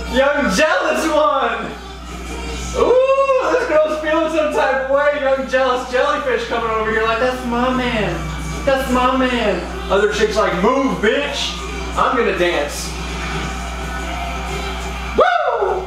Young Jealous one! Ooh, this girl's feeling some type of way. Young Jealous Jellyfish coming over here like, that's my man. That's my man. Other chick's like, move, bitch. I'm gonna dance. Woo!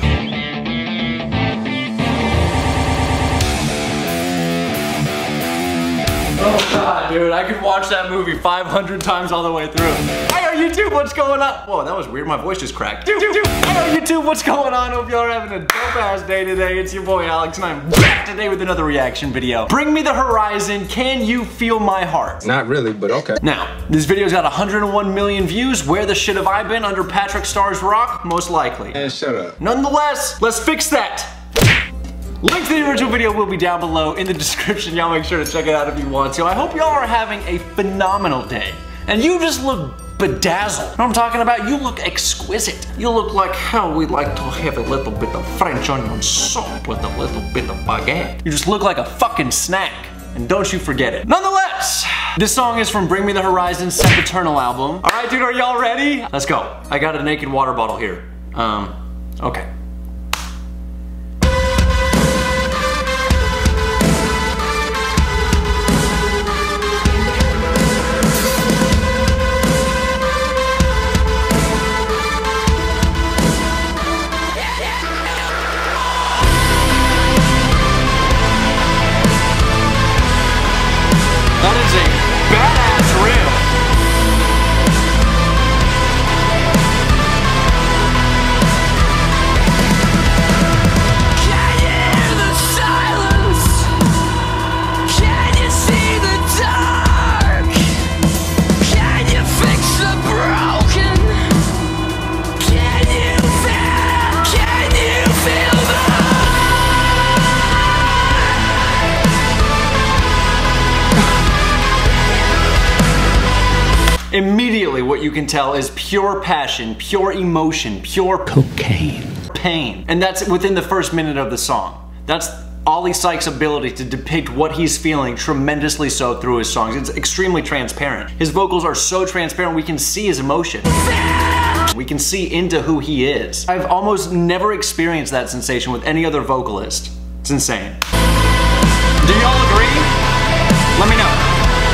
Oh God, dude, I could watch that movie 500 times all the way through. Hey, YouTube, what's going on? Whoa, that was weird, my voice just cracked. Hey, YouTube, what's going on? Hope y'all are having a dope ass day today. It's your boy Alex, and I'm back today with another reaction video. Bring Me the Horizon, Can You Feel My Heart? Not really, but okay. Now, this video's got 101 million views. Where the shit have I been? Under Patrick Starr's rock? Most likely. Man, shut up. Nonetheless, let's fix that. Link to the original video will be down below in the description. Y'all make sure to check it out if you want to. I hope y'all are having a phenomenal day. And you just look bedazzled. You know what I'm talking about? You look exquisite. You look like how we like to have a little bit of French onion soup with a little bit of baguette. You just look like a fucking snack. And don't you forget it. Nonetheless, this song is from Bring Me the Horizon Sempiternal album. All right, dude, are y'all ready? Let's go. I got a naked water bottle here. Okay. That is a badass riff. Can you hear the silence? Can you see the dark? Can you fix the broken? Can you feel the Immediately what you can tell is pure passion, pure emotion, pure cocaine, pain. And that's within the first minute of the song. That's Oli Sykes' ability to depict what he's feeling tremendously so through his songs. It's extremely transparent. His vocals are so transparent we can see his emotion. We can see into who he is. I've almost never experienced that sensation with any other vocalist. It's insane. Do y'all agree? Let me know.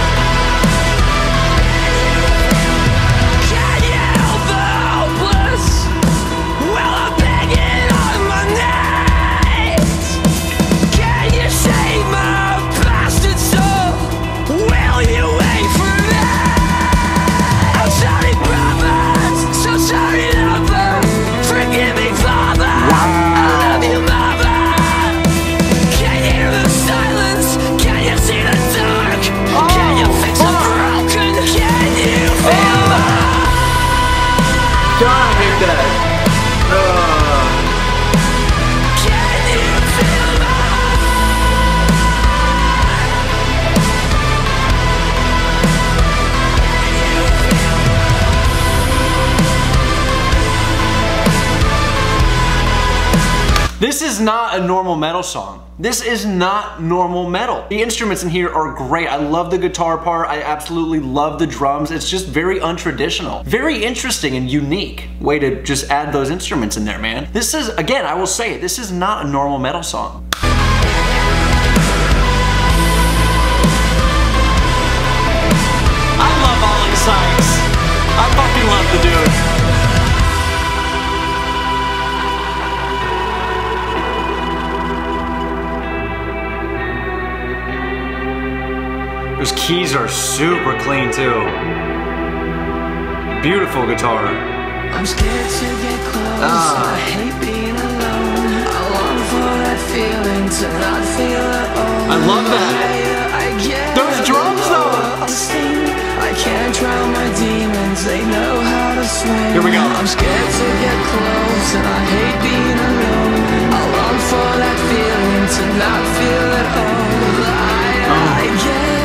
This is not a normal metal song. This is not normal metal. The instruments in here are great. I love the guitar part. I absolutely love the drums. It's just very untraditional. Very interesting and unique way to just add those instruments in there, man. This is, again, I will say it, this is not a normal metal song. I love Oli Sykes. I fucking love the dude. Those keys are super clean too. Beautiful guitar. I'm scared to get close. I hate being alone. I long for that feeling to not feel at all. I love that. Those drums though. I can't drown my demons. They know how to swim. Here we go. I'm scared to get close and I hate being alone. I long for that feeling to not feel at all. I get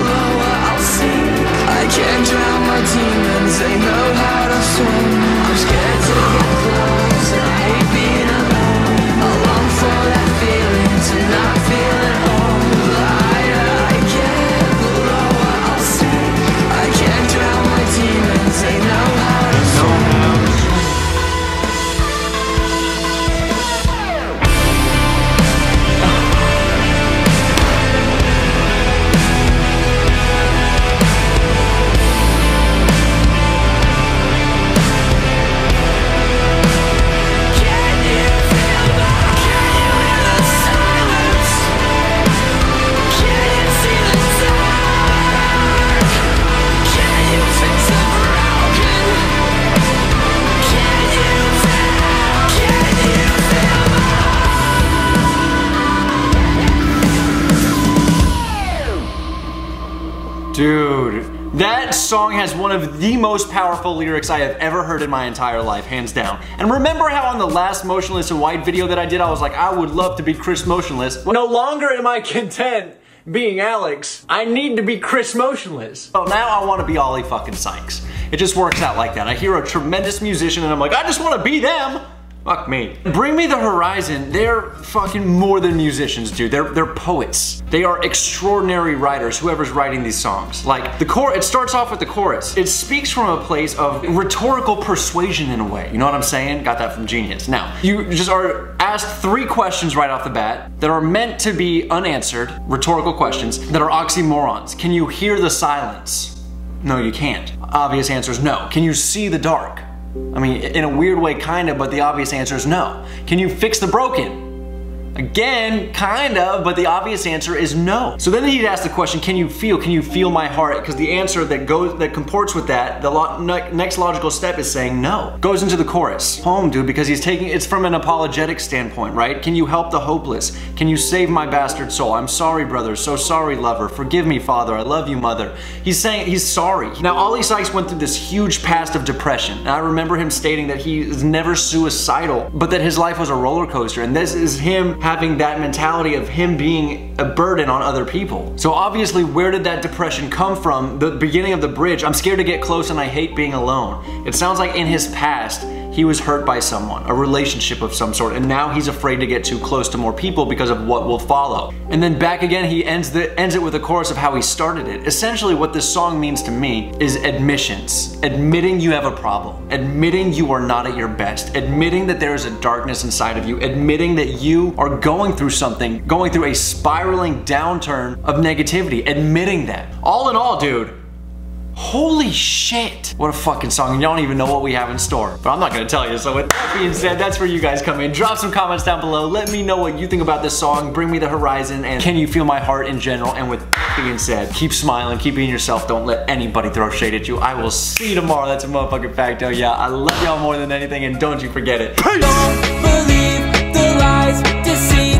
I can't drown my demons, they know how to swim. I'm scared to get close and I hate being alone. I long for that feeling to not feel at all. I get the lower I'll sink. I can't drown my demons, they know how to swim. That song has one of the most powerful lyrics I have ever heard in my entire life, hands down. And remember how on the last Motionless in White video that I did, I was like, I would love to be Chris Motionless. Well, no longer am I content being Alex. I need to be Chris Motionless. So now I want to be Ollie fucking Sykes. It just works out like that. I hear a tremendous musician and I'm like, I just want to be them. Fuck me. Bring Me the Horizon, they're fucking more than musicians, dude. They're poets. They are extraordinary writers, whoever's writing these songs. Like, it starts off with the chorus. It speaks from a place of rhetorical persuasion in a way. You know what I'm saying? Got that from Genius. Now, you just are asked 3 questions right off the bat that are meant to be unanswered, rhetorical questions, that are oxymorons. Can you hear the silence? No, you can't. Obvious answer is no. Can you see the dark? I mean, in a weird way, kinda, but the obvious answer is no. Can you fix the broken? Again, kind of, but the obvious answer is no. So then he'd ask the question, can you feel my heart? Because the answer that comports with that, the next logical step is saying no. Goes into the chorus. Poem, dude, because it's from an apologetic standpoint, right? Can you help the hopeless? Can you save my bastard soul? I'm sorry, brother, so sorry, lover. Forgive me, father, I love you, mother. He's saying he's sorry. Now, Ollie Sykes went through this huge past of depression, and I remember him stating that he is never suicidal, but that his life was a roller coaster, and this is him having that mentality of him being a burden on other people. So obviously, where did that depression come from? The beginning of the bridge, I'm scared to get close and I hate being alone. It sounds like in his past, he was hurt by someone, a relationship of some sort, and now he's afraid to get too close to more people because of what will follow. And then back again, he ends it with a chorus of how he started it. Essentially, what this song means to me is admissions. Admitting you have a problem. Admitting you are not at your best. Admitting that there is a darkness inside of you. Admitting that you are going through something, going through a spiraling downturn of negativity. Admitting that. All in all, dude, holy shit. What a fucking song, and you don't even know what we have in store. But I'm not gonna tell you, so with that being said, that's where you guys come in. Drop some comments down below. Let me know what you think about this song, Bring Me the Horizon, and Can You Feel My Heart in general. And with that being said, keep smiling, keep being yourself, don't let anybody throw shade at you. I will see you tomorrow. That's a motherfucking fact. Oh yeah, I love y'all more than anything, and don't you forget it. Peace! Don't believe the lies, deceit.